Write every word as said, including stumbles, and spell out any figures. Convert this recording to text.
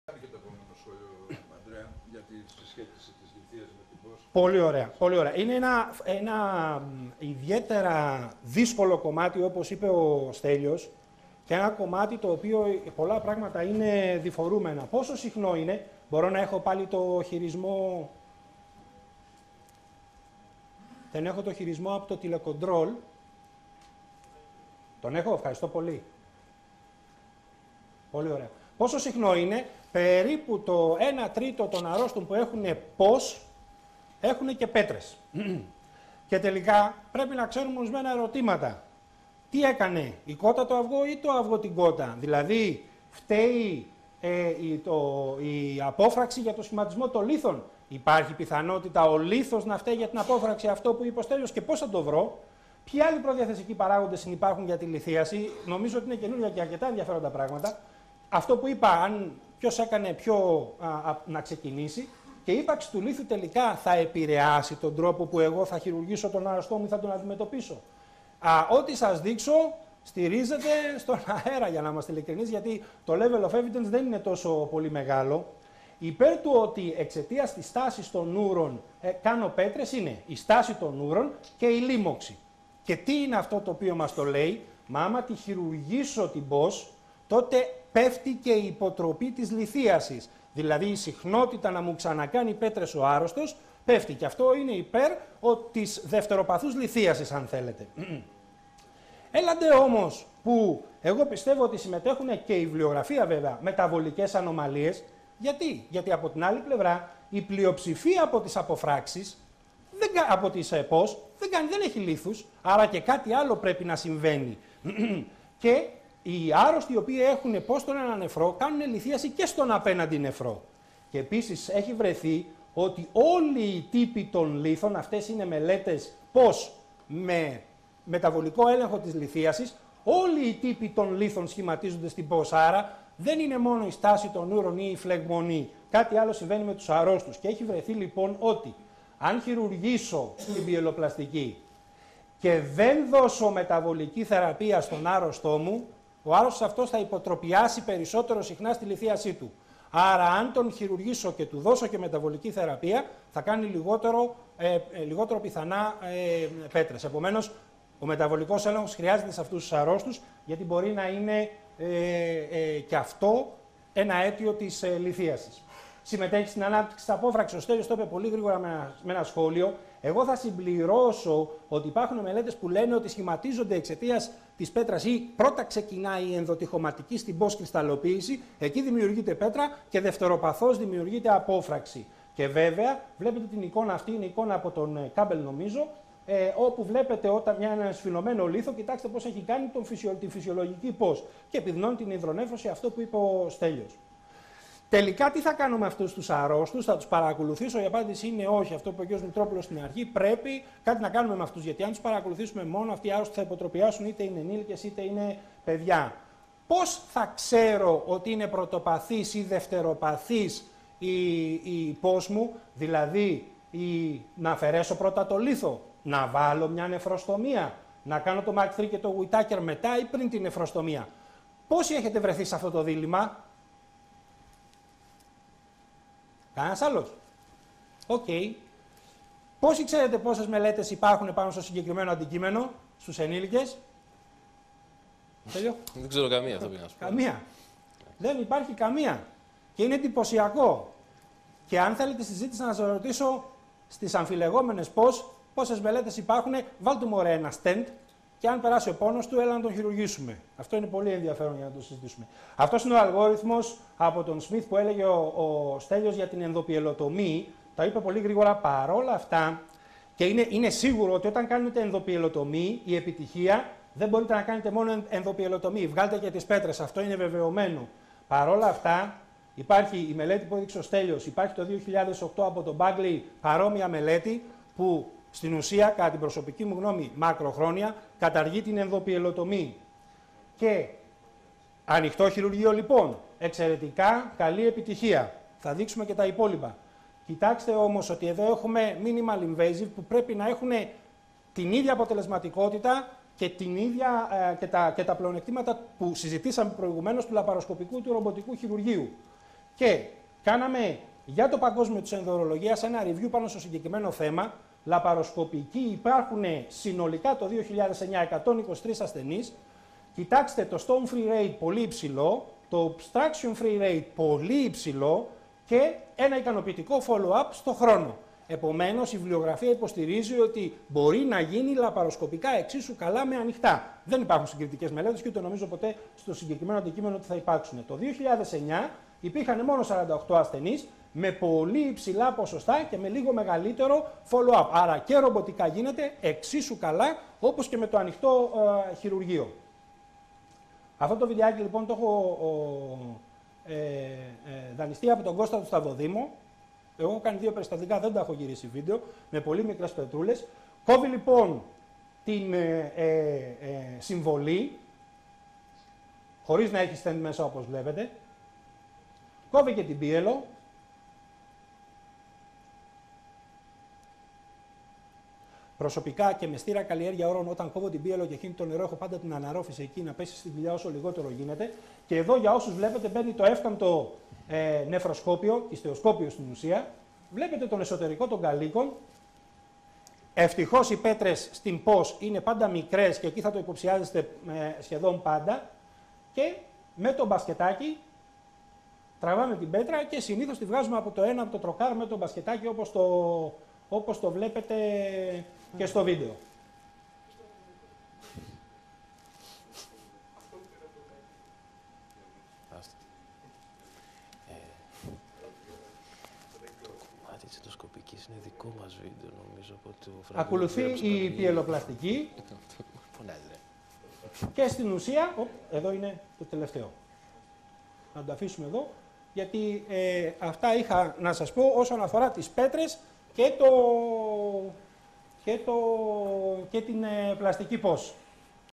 Και το επόμενο σχόλιο, Αντρέα, για τη συσχέτιση της λυθίας με την πώς. Πολύ ωραία, πολύ ωραία. Είναι ένα, ένα ιδιαίτερα δύσκολο κομμάτι, όπως είπε ο Στέλιος, και ένα κομμάτι το οποίο πολλά πράγματα είναι διφορούμενα. Πόσο συχνό είναι, μπορώ να έχω πάλι το χειρισμό... Δεν έχω το χειρισμό από το τηλεκοντρόλ. Τον έχω, ευχαριστώ πολύ. Πολύ ωραία. Πόσο συχνό είναι, περίπου το ένα τρίτο των αρρώστων που έχουν πώς, έχουν και πέτρες. Και τελικά πρέπει να ξέρουμε ορισμένα ερωτήματα. Τι έκανε, η κότα το αυγό ή το αυγό την κότα? Δηλαδή, φταίει ε, η, το, η απόφραξη για το σχηματισμό των λίθων? Υπάρχει πιθανότητα ο λίθος να φταίει για την απόφραξη, αυτό που είπε ο Στέλιος, και πώς θα το βρω? Ποιοι άλλοι προδιαθεσικοί παράγοντες υπάρχουν για τη λιθίαση? Νομίζω ότι είναι καινούργια και αρκετά ενδιαφέροντα πράγματα. Αυτό που είπα, αν ποιος έκανε πιο α, α, να ξεκινήσει, και η ύπαρξη του λίθου τελικά θα επηρεάσει τον τρόπο που εγώ θα χειρουργήσω τον άρρωστό μου ή θα τον αντιμετωπίσω. Α, ό,τι σας δείξω στηρίζεται στον αέρα, για να είμαστε ειλικρινείς, γιατί το level of evidence δεν είναι τόσο πολύ μεγάλο. Υπέρ του ότι εξαιτίας της στάσης των ούρων ε, κάνω πέτρες είναι η στάση των ούρων και η λίμωξη. Και τι είναι αυτό το οποίο μας το λέει? Μα άμα τη χειρουργήσω την πώς, τότε πέφτει και η υποτροπή της λιθίασης. Δηλαδή η συχνότητα να μου ξανακάνει πέτρες ο άρρωστος πέφτει. Και αυτό είναι υπέρ ο, της δευτεροπαθούς λιθίασης, αν θέλετε. Έλαντε όμως που εγώ πιστεύω ότι συμμετέχουν και η βιβλιογραφία βέβαια μεταβολικές ανομαλίες. Γιατί? Γιατί από την άλλη πλευρά η πλειοψηφία από τις αποφράξεις, δεν, από τις ΕΠΟΣ, δεν, κάνει, δεν έχει λίθους, άρα και κάτι άλλο πρέπει να συμβαίνει. Και οι άρρωστοι οι οποίοι έχουν πώς τον ένα νεφρό κάνουν λιθίαση και στον απέναντι νεφρό. Και επίσης έχει βρεθεί ότι όλοι οι τύποι των λίθων, αυτές είναι μελέτες πώς με μεταβολικό έλεγχο της λιθίασης, όλοι οι τύποι των λίθων σχηματίζονται στην πώς. Άρα δεν είναι μόνο η στάση των ούρων ή η φλεγμονή. Κάτι άλλο συμβαίνει με τους αρρώστους. Και έχει βρεθεί λοιπόν ότι αν χειρουργήσω την πιελοπλαστική και δεν δώσω μεταβολική θεραπεία στον άρρωστό μου, ο άρρωστος αυτός θα υποτροπιάσει περισσότερο συχνά στη λιθίασή του. Άρα αν τον χειρουργήσω και του δώσω και μεταβολική θεραπεία, θα κάνει λιγότερο, ε, ε, λιγότερο πιθανά ε, πέτρες. Επομένως, ο μεταβολικός έλεγχος χρειάζεται σε αυτούς τους αρρώστους, γιατί μπορεί να είναι ε, ε, και αυτό ένα αίτιο της ε, λιθίασης. Συμμετέχει στην ανάπτυξη της απόφραξης. Ο Στέλιος το είπε πολύ γρήγορα με ένα, με ένα σχόλιο. Εγώ θα συμπληρώσω ότι υπάρχουν μελέτες που λένε ότι σχηματίζονται εξαιτίας της πέτρας ή πρώτα ξεκινάει η ενδοτυχωματική στην πώς κρυσταλλοποίηση, εκεί δημιουργείται πέτρα και δευτεροπαθώς δημιουργείται απόφραξη. Και βέβαια, βλέπετε την εικόνα αυτή, είναι εικόνα από τον Κάμπελ νομίζω, ε, όπου βλέπετε όταν μια, ένα σφινωμένο λίθο, κοιτάξτε πώς έχει κάνει τον φυσιο, τη φυσιολογική πώς και επιδεινώνει την υδρονέφρωση, αυτό που είπε ο Στέλιος. Τελικά, τι θα κάνουμε με αυτούς τους αρρώστους, θα τους παρακολουθήσω? Η απάντηση είναι όχι. Αυτό που είπε ο κ. Μητρόπουλος στην αρχή, πρέπει κάτι να κάνουμε με αυτούς. Γιατί αν τους παρακολουθήσουμε μόνο, αυτοί οι άρρωστοι θα υποτροπιάσουν, είτε είναι ενήλικες είτε είναι παιδιά. Πώς θα ξέρω ότι είναι πρωτοπαθής ή δευτεροπαθής η, η πώς μου, δηλαδή η, να αφαιρέσω πρώτα το λίθο, να βάλω μια νεφροστομία, να κάνω το Μαρκ τρία και το Whittaker μετά ή πριν την νεφροστομία? Πόσοι έχετε βρεθεί σε αυτό το δίλημμα? Κανένας άλλος? Οκ. Okay. Πόσοι ξέρετε πόσες μελέτες υπάρχουν πάνω στο συγκεκριμένο αντικείμενο, στους ενήλικες? Τέλειο. Δεν ξέρω καμία, θα πει να σου πω. Καμία. Δεν υπάρχει καμία. Και είναι εντυπωσιακό. Και αν θέλετε συζήτηση να σας ρωτήσω στις αμφιλεγόμενες πώς, πόσες μελέτες υπάρχουν, βάλτε μου ωραία ένα στεντ και αν περάσει ο πόνος του, έλα να τον χειρουργήσουμε. Αυτό είναι πολύ ενδιαφέρον για να το συζητήσουμε. Αυτός είναι ο αλγόριθμος από τον Σμιθ που έλεγε ο, ο Στέλιος για την ενδοπιελοτομή. Τα είπε πολύ γρήγορα. Παρόλα αυτά, και είναι, είναι σίγουρο ότι όταν κάνετε ενδοπιελοτομή, η επιτυχία δεν μπορείτε να κάνετε μόνο ενδοπιελοτομή. Βγάλτε και τις πέτρες. Αυτό είναι βεβαιωμένο. Παρόλα αυτά, υπάρχει η μελέτη που έδειξε ο Στέλιος. Υπάρχει το δύο χιλιάδες οκτώ από τον Bagley παρόμοια μελέτη που στην ουσία, κατά την προσωπική μου γνώμη, μακροχρόνια, καταργεί την ενδοπιελοτομή. Και ανοιχτό χειρουργείο λοιπόν, εξαιρετικά καλή επιτυχία. Θα δείξουμε και τα υπόλοιπα. Κοιτάξτε όμως ότι εδώ έχουμε minimal invasive που πρέπει να έχουν την ίδια αποτελεσματικότητα και, την ίδια, και, τα, και τα πλεονεκτήματα που συζητήσαμε προηγουμένως του λαπαροσκοπικού του ρομποτικού χειρουργείου. Και κάναμε για το Παγκόσμιο της Ενδορολογίας ένα review πάνω στο συγκεκριμένο θέμα. Λαπαροσκοπικοί υπάρχουν συνολικά το δύο χιλιάδες εννιά εκατόν είκοσι τρεις ασθενείς. Κοιτάξτε το stone free rate πολύ υψηλό, το obstruction free rate πολύ υψηλό και ένα ικανοποιητικό follow-up στο χρόνο. Επομένως, η βιβλιογραφία υποστηρίζει ότι μπορεί να γίνει λαπαροσκοπικά εξίσου καλά με ανοιχτά. Δεν υπάρχουν συγκριτικές μελέτες και ούτε νομίζω ποτέ στο συγκεκριμένο αντικείμενο ότι θα υπάρξουν. Το δύο χιλιάδες εννιά υπήρχαν μόνο σαράντα οκτώ ασθενείς με πολύ υψηλά ποσοστά και με λίγο μεγαλύτερο follow-up. Άρα και ρομποτικά γίνεται εξίσου καλά όπως και με το ανοιχτό ε, χειρουργείο. Αυτό το βιντεάκι λοιπόν το έχω ε, ε, δανειστεί από τον Κώστα του Σταυροδήμο. Εγώ έχω κάνει δύο περιστατικά, δεν τα έχω γυρίσει βίντεο, με πολύ μικρές πετρούλες. Κόβει λοιπόν την ε, ε, ε, συμβολή, χωρίς να έχει stent μέσα όπως βλέπετε. Κόβει και την πίελο. Προσωπικά και με στήρα καλλιέργεια όρων, όταν κόβω την πίελο και χύνει το νερό, έχω πάντα την αναρρόφηση εκεί να πέσει στη δουλειά όσο λιγότερο γίνεται. Και εδώ για όσους βλέπετε μπαίνει το εύκαμπτο ε, νεφροσκόπιο, ιστεοσκόπιο στην ουσία. Βλέπετε τον εσωτερικό των καλύκων. Ευτυχώς οι πέτρες στην πώς είναι πάντα μικρές και εκεί θα το υποψιάζεστε ε, σχεδόν πάντα. Και με το μπασκετάκι τραβάμε την πέτρα και συνήθως τη βγάζουμε από το ένα από το τροκάρ με το μπασκετάκι όπως το, όπως το βλέπετε και στο βίντεο. Είναι δικό μας βίντεο, νομίζω, από το ακολουθεί η πιελοπλαστική και στην ουσία, ο, εδώ είναι το τελευταίο. Να το αφήσουμε εδώ, γιατί ε, αυτά είχα να σας πω όσον αφορά τις πέτρες και, το, και, το, και την ε, πλαστική πώς.